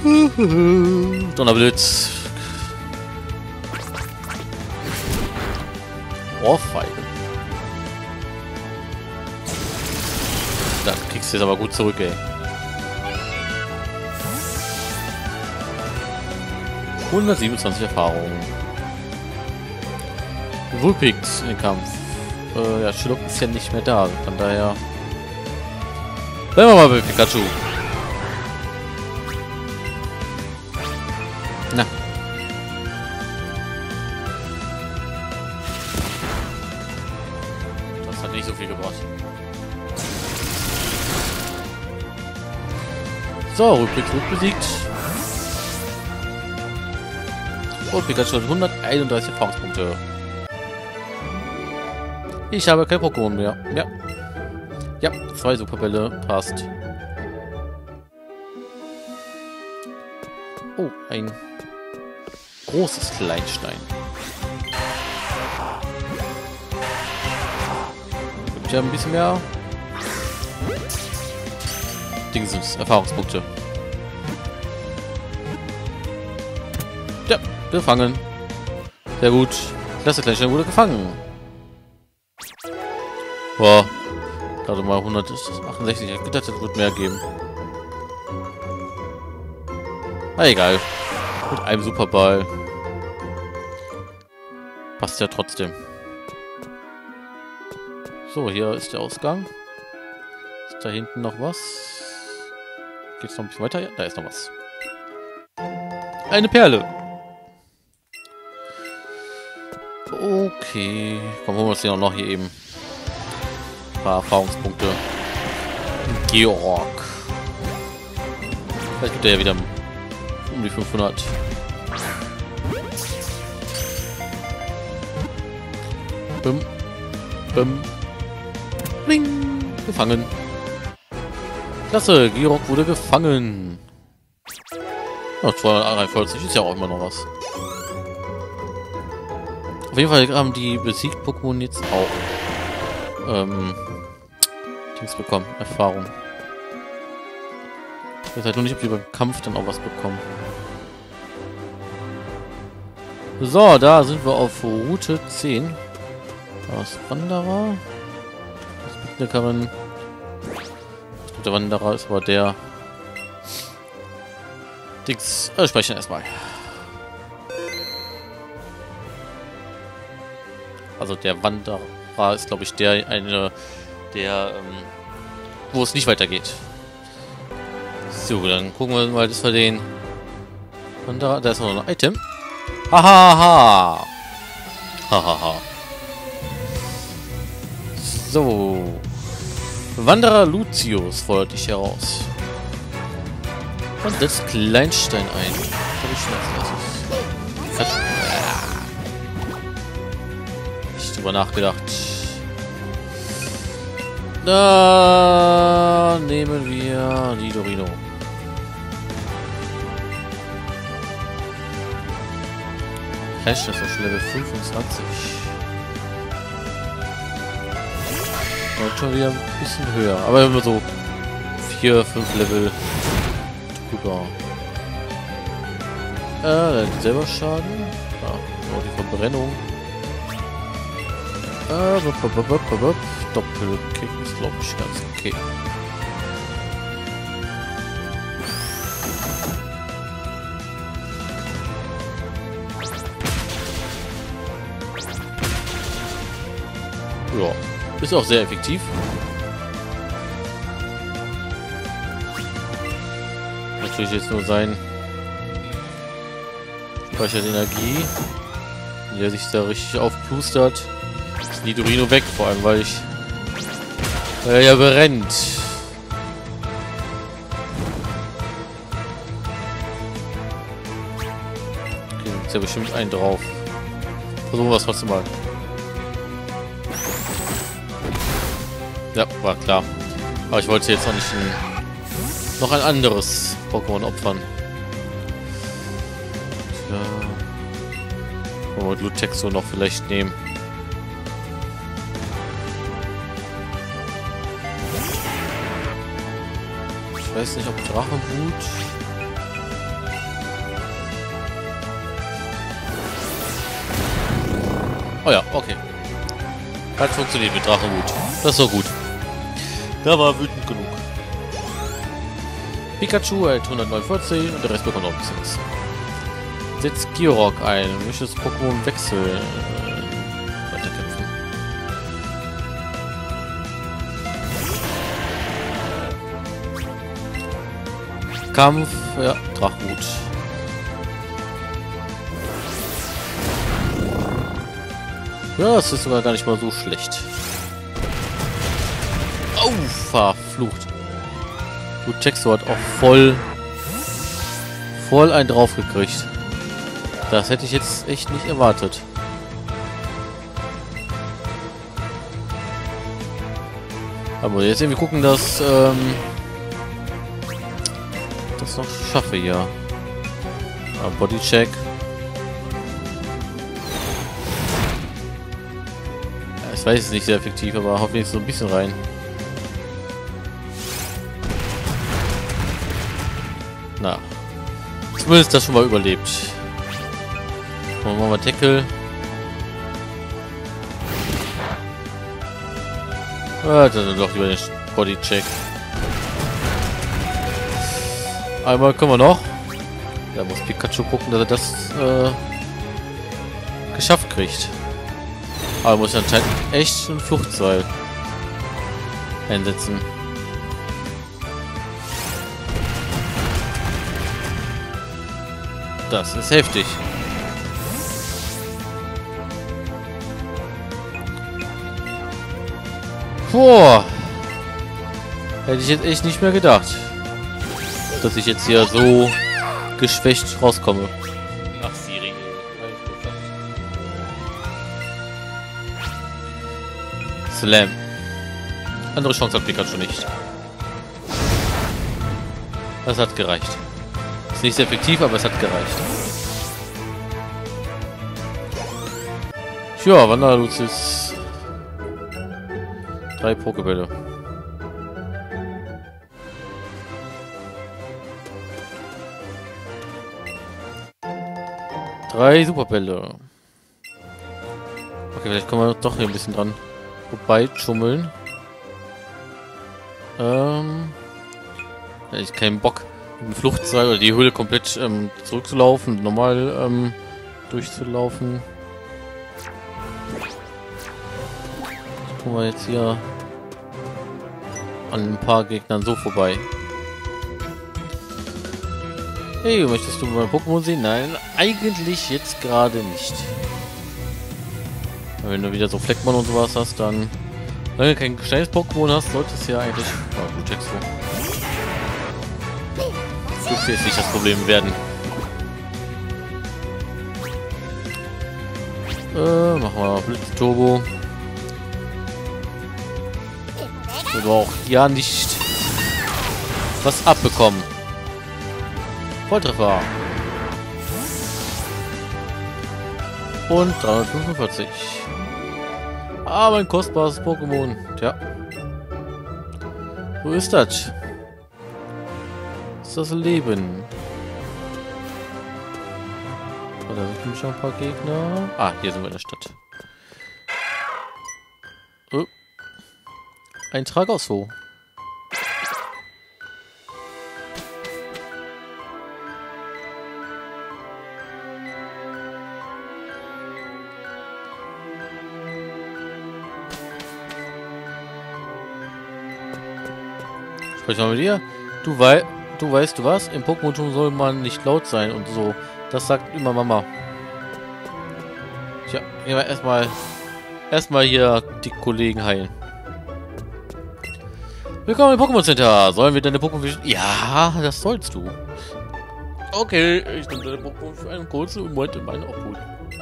Donnerblitz. Ohrfeige. Da kriegst du jetzt aber gut zurück, ey. 127 Erfahrungen. Vulpix in den Kampf. Ja, Schillock ist ja nicht mehr da. Von daher... Bleiben wir mal bei Pikachu. Na. Das hat nicht so viel gebracht. So, Vulpix wird besiegt. Und Pikachu hat 131 Erfahrungspunkte. Ich habe kein Pokémon mehr. Ja. Ja, 2 Superbälle. Passt. Oh, ein großes Kleinstein. Gibt ja ein bisschen mehr Dingsens, Erfahrungspunkte. Ja, gefangen. Sehr gut. Klasse, Kleinstein wurde gefangen. Boah. Gerade mal 168. Ich gedacht, das wird mehr geben. Na egal. Mit einem Superball. Passt ja trotzdem. So, hier ist der Ausgang. Ist da hinten noch was? Geht's noch ein bisschen weiter? Ja, da ist noch was. Eine Perle. Okay. Komm, holen wir uns den auch noch hier eben. Ein paar Erfahrungspunkte. Georg. Vielleicht gibt er ja wieder um die 500. Bim. Bim. Bling. Gefangen. Klasse, Georg wurde gefangen. Ja, 241 ist ja auch immer noch was. Auf jeden Fall haben die besiegt Pokémon jetzt auch Dings bekommen, Erfahrung. Ich weiß halt nur nicht, ob die beim Kampf dann auch was bekommen. So, da sind wir auf Route 10. Da ist Wanderer. Das Picknickerin. Ich glaube, der Wanderer ist aber der Dings. Speichern erstmal. Also der Wanderer ist, glaube ich, wo es nicht weitergeht. So, dann gucken wir mal, dass wir den Wanderer. Da ist noch ein Item. Hahaha. Hahaha. So. Wanderer Lucius fordert dich heraus. Und setzt Kleinstein ein. Das habe ich schon als erstes. Nicht drüber nachgedacht. Da nehmen wir Nidorino. Kleinstein ist auf Level 25. Und schon wieder ein bisschen höher. Aber immer so 4, 5 Level drüber. Dann selber Schaden. Ja, nur die Verbrennung. Doppelkick ist, glaube ich, ganz okay. Ja, ist auch sehr effektiv. Natürlich jetzt nur sein speichert Energie, der sich da richtig aufplustert. Ist Nidorino weg, vor allem weil er ja brennt. Okay, ist ja bestimmt einen drauf. Versuchen wir es trotzdem mal. Ja, war klar. Aber ich wollte jetzt auch nicht noch ein anderes Pokémon opfern. Tja. Wollen wir Lutexo noch vielleicht nehmen. Ich weiß nicht, ob Drachenblut Oh ja, okay. Hat funktioniert mit Drachenwut. Das ist so gut. Da war wütend genug. Pikachu hält 149 und der Rest bekommt auch ein bisschen was. Setzt Georock ein. Möchte das Pokémon wechseln. Weiterkämpfen. Kampf. Ja, Drachenwut. Ja, das ist sogar gar nicht mal so schlecht. Oh, verflucht. Gut, Texto hat auch voll einen draufgekriegt. Das hätte ich jetzt echt nicht erwartet. Aber jetzt irgendwie gucken, dass das noch schaffe hier. Bodycheck. Ich weiß es nicht sehr effektiv, aber hoffentlich so ein bisschen rein. Na. Zumindest das schon mal überlebt. Machen wir mal Tackle. Dann doch lieber den Bodycheck. Einmal können wir noch. Da muss Pikachu gucken, dass er das geschafft kriegt. Aber muss anscheinend echt ein Fluchtseil einsetzen. Das ist heftig. Boah. Hätte ich jetzt echt nicht mehr gedacht, dass ich jetzt hier so geschwächt rauskomme. Ach, Siri. Slam. Andere Chance hat Pikachu nicht. Das hat gereicht. Ist nicht sehr effektiv, aber es hat gereicht. Tja, Wanderlucis. 3 Pokébälle. Drei Superbälle. Okay, vielleicht kommen wir doch hier ein bisschen dran vorbei schummeln. Ich keinen Bock, mit dem Fluchtseil oder die Höhle komplett zurückzulaufen, normal durchzulaufen. Kommen wir jetzt hier an ein paar Gegnern so vorbei. Hey, möchtest du mein Pokémon sehen? Nein, eigentlich jetzt gerade nicht. Wenn du wieder so Fleckmon und sowas hast, dann... Wenn du kein schnelles Pokémon hast, sollte es ja eigentlich... Oh, du checkst so. Dürfte jetzt nicht das Problem werden. Machen wir Blitz-Turbo. Wir auch ja nicht was abbekommen. Volltreffer. Und 345. Aber ein kostbares Pokémon. Tja. Wo ist das? Ist das Leben? Oh, da sind schon ein paar Gegner. Ah, hier sind wir in der Stadt. Oh. Ein Tragosso. Sprich mal mit dir. Du weißt du was? Im Pokémon soll man nicht laut sein und so. Das sagt immer Mama. Tja, gehen wir erstmal hier die Kollegen heilen. Willkommen im Pokémon Center. Sollen wir deine Pokémon... Ja, das sollst du. Okay, ich nehme deine Pokémon für einen kurzen Moment in meine Obhut.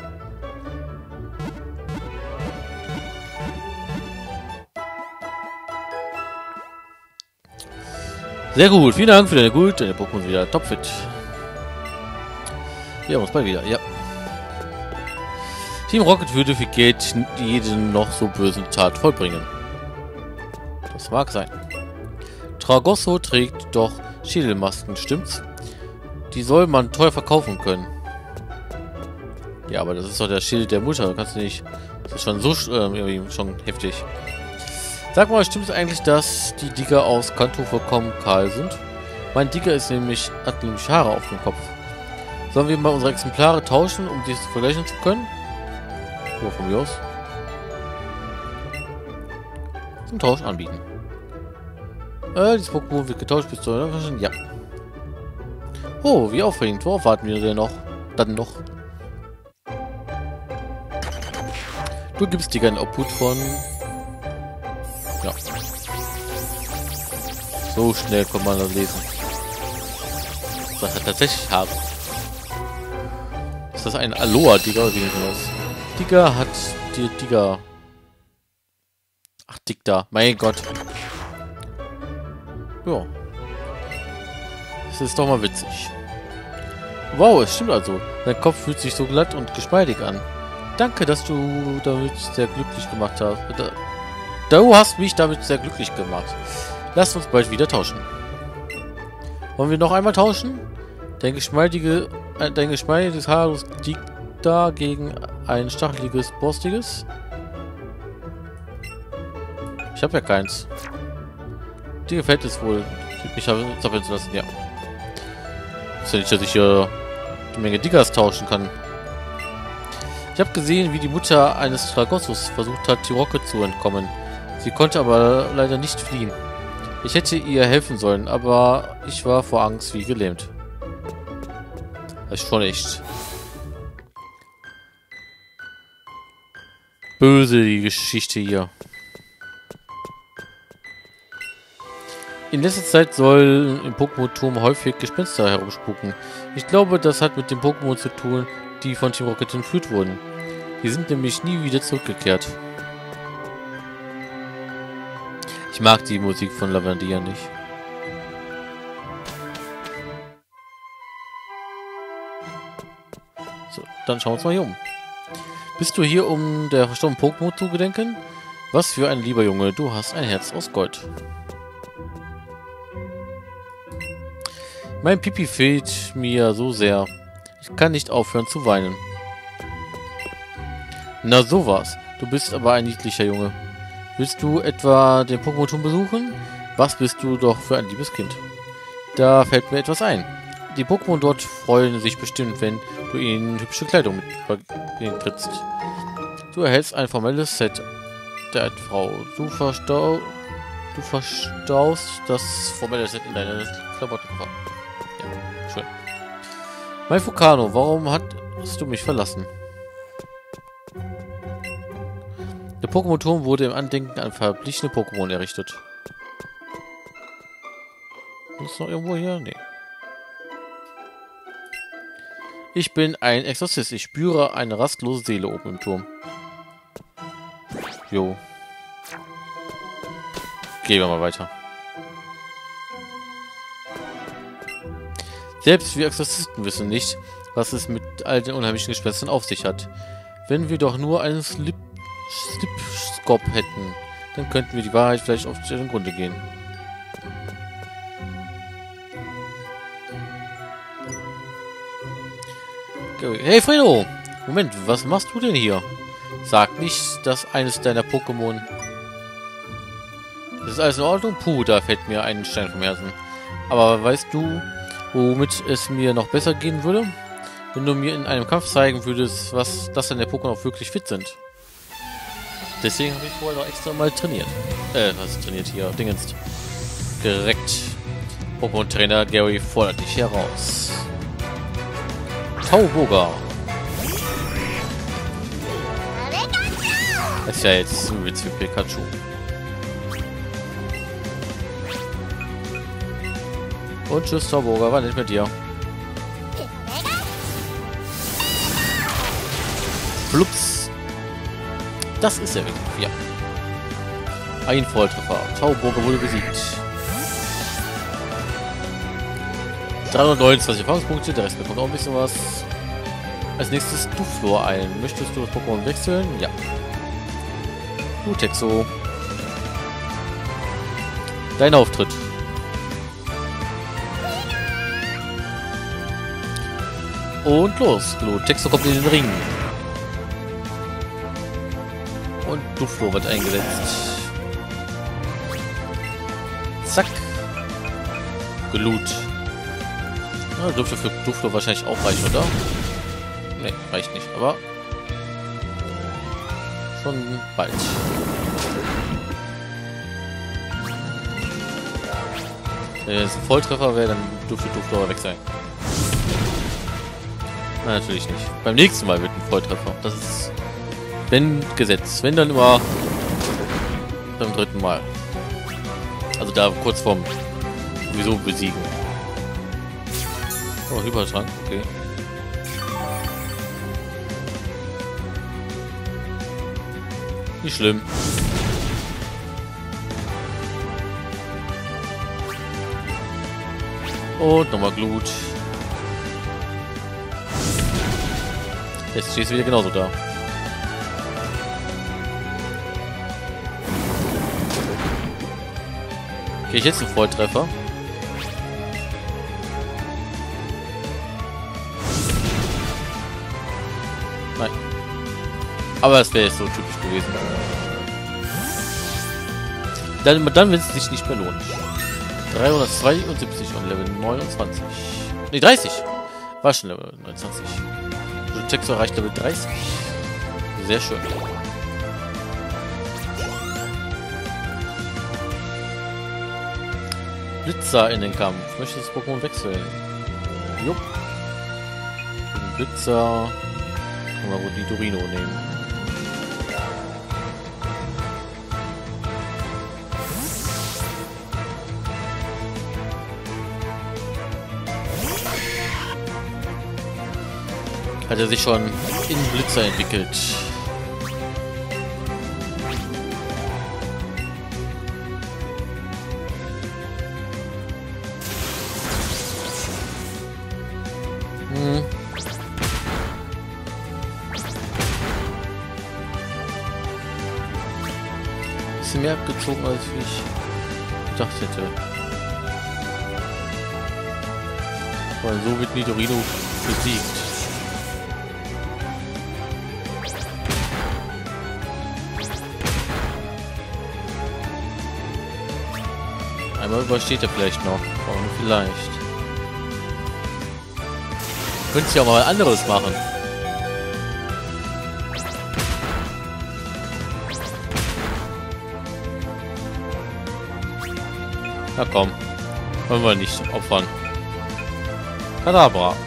Sehr gut, vielen Dank für deine Gut. Deine Pokémon sind wieder topfit. Wir haben uns bald wieder, ja. Team Rocket würde für Geld jeden noch so bösen Tat vollbringen. Das mag sein. Tragosso trägt doch Schädelmasken, stimmt's? Die soll man teuer verkaufen können. Ja, aber das ist doch der Schild der Mutter. Du kannst nicht Das ist schon so irgendwie schon heftig. Sag mal, stimmt es eigentlich, dass die Digger aus Kanto vollkommen kahl sind? Mein Digger hat nämlich Haare auf dem Kopf. Sollen wir mal unsere Exemplare tauschen, um diese vergleichen zu können? Ja, von mir aus. Zum Tausch anbieten. Dieses Pokémon wird getauscht bis zur... Ja. Oh, wie aufregend. Worauf warten wir denn noch? Dann noch. Du gibst dir einen Output von... Ja. So schnell kann man das lesen. Das hat tatsächlich Haare. Ist das ein Aloha-Digger oder wie nennt man das? Digger hat die Digger. Ach, Digger. Mein Gott. Ja. Das ist doch mal witzig. Wow, es stimmt also. Dein Kopf fühlt sich so glatt und geschmeidig an. Danke, dass du damit sehr glücklich gemacht hast. Du hast mich damit sehr glücklich gemacht. Lass uns bald wieder tauschen. Wollen wir noch einmal tauschen? Dein geschmeidiges Haar liegt da gegen ein stacheliges, borstiges. Ich habe ja keins. Dir gefällt es wohl, mich zappeln zu lassen, ja. Ist ja nicht, dass ich hier eine Menge Diggers tauschen kann. Ich habe gesehen, wie die Mutter eines Tragossus versucht hat, die Rocke zu entkommen. Sie konnte aber leider nicht fliehen. Ich hätte ihr helfen sollen, aber ich war vor Angst wie gelähmt. Das ist schon echt böse, die Geschichte hier. In letzter Zeit sollen im Pokémon-Turm häufig Gespenster herumspuken. Ich glaube, das hat mit den Pokémon zu tun, die von Team Rocket entführt wurden. Die sind nämlich nie wieder zurückgekehrt. Ich mag die Musik von Lavandia nicht. So, dann schauen wir uns mal hier um. Bist du hier, um der verstorbenen Pokémon zu gedenken? Was für ein lieber Junge, du hast ein Herz aus Gold. Mein Pipi fehlt mir so sehr. Ich kann nicht aufhören zu weinen. Na sowas. Du bist aber ein niedlicher Junge. Willst du etwa den Pokémon-Turm besuchen? Was bist du doch für ein liebes Kind. Da fällt mir etwas ein. Die Pokémon dort freuen sich bestimmt, wenn du ihnen hübsche Kleidung mitbringst. Du erhältst ein formelles Set der alten Frau. Du verstaust das formelle Set in deine Klamottenkoffer. Ja, schön. Mein Fukano, warum hast du mich verlassen? Der Pokémon-Turm wurde im Andenken an verblichene Pokémon errichtet. Ist noch irgendwo hier? Nee. Ich bin ein Exorzist. Ich spüre eine rastlose Seele oben im Turm. Jo. Gehen wir mal weiter. Selbst wir Exorzisten wissen nicht, was es mit all den unheimlichen Gespenstern auf sich hat. Wenn wir doch nur einen Slipscope hätten, dann könnten wir die Wahrheit vielleicht auf den Grunde gehen. Hey Fredo! Moment, was machst du denn hier? Sag nicht, dass eines deiner Pokémon... Das ist alles in Ordnung? Puh, da fällt mir ein Stein vom Herzen. Aber weißt du, womit es mir noch besser gehen würde? Wenn du mir in einem Kampf zeigen würdest, dass deine Pokémon auch wirklich fit sind. Deswegen habe ich vorher noch extra mal trainiert. Was trainiert hier? Dingens. Direkt. Pokémon-Trainer Gary fordert dich heraus. Tauboga. Das ist ja jetzt so wie Pikachu. Und tschüss, Tauboga. War nicht mit dir. Flups. Das ist er wirklich. Ja. Ein Volltreffer. Tauboga wurde besiegt. 329 Erfahrungspunkte, der Rest bekommt auch ein bisschen was. Als nächstes Duflor ein. Möchtest du das Pokémon wechseln? Ja. Glutexo. Dein Auftritt. Und los. Glutexo kommt in den Ring. Duflo wird eingesetzt. Zack. Geloot. Ja, dürfte für Duflo wahrscheinlich auch reichen, oder? Ne, reicht nicht, aber schon bald. Wenn es ein Volltreffer wäre, dann dürfte Duflo weg sein. Nein, natürlich nicht. Beim nächsten Mal wird ein Volltreffer. Das ist, wenn Gesetz. Wenn, dann immer beim dritten Mal. Also da kurz vorm sowieso besiegen. Oh, Hypertrank, okay. Nicht schlimm. Und nochmal Glut. Jetzt stehst du wieder genauso da. Kriege ich jetzt einen Volltreffer? Nein. Aber es wäre jetzt so typisch gewesen. Dann wird es sich nicht mehr lohnen. 372 und Level 29. Ne, 30. War schon Level 29. Texo erreicht Level 30. Sehr schön. Blitzer in den Kampf. Möchte das Pokémon wechseln? Jupp. Blitzer. Können wir wohl die Dorino nehmen. Hat er sich schon in Blitzer entwickelt. Bisschen mehr abgezogen, als ich gedacht hätte. Weil so wird Nidorino besiegt. Einmal übersteht er vielleicht noch. Aber nur vielleicht. Könntest ja auch mal anderes machen. Na komm. Wollen wir nicht opfern. Kadabra.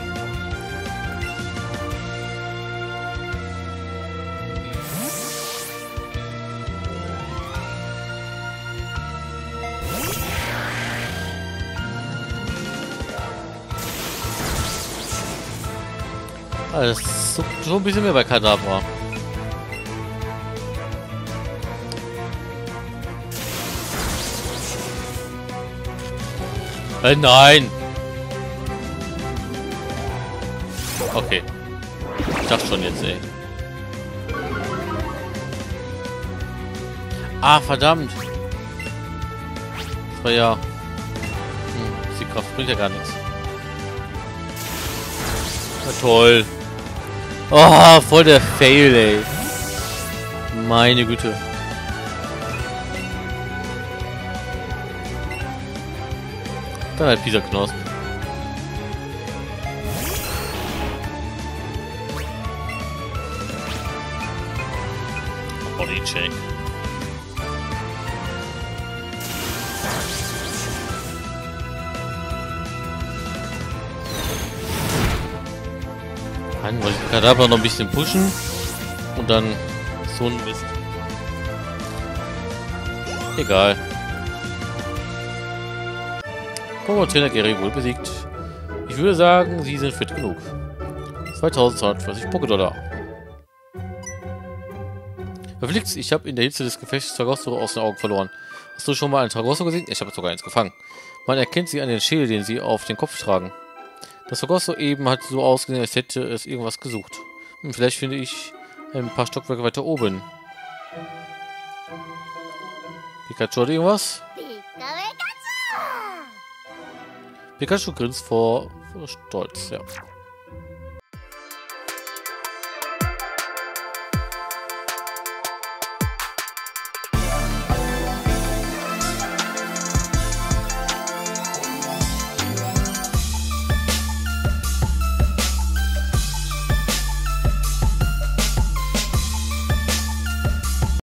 Das ist so ein bisschen mehr bei Kadabra. Nein! Okay. Ich dachte schon jetzt, ey. Ah, verdammt! Das war ja... die Kraft bringt ja gar nichts. Na toll! Oh, voll der Fail, ey. Meine Güte. Dann halt dieser Knosp. Bodycheck. Dann wollte ich Kadabra noch ein bisschen pushen und dann so ein Mist. Egal. Pokémon-Trainer Gary wohl besiegt. Ich würde sagen, sie sind fit genug. 2240 Pokédollar. Verflixt, ich habe in der Hitze des Gefechts Tragosso aus den Augen verloren. Hast du schon mal einen Tragosso gesehen? Ich habe sogar eins gefangen. Man erkennt sie an den Schädel, den sie auf den Kopf tragen. Das Tragosso eben hat so ausgesehen, als hätte es irgendwas gesucht. Vielleicht finde ich ein paar Stockwerke weiter oben. Pikachu hat irgendwas? Pikachu grinst vor Stolz, ja.